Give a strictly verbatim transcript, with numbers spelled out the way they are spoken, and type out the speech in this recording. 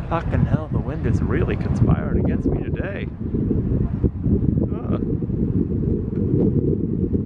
Fucking hell, the wind is really conspiring against me today. Ugh.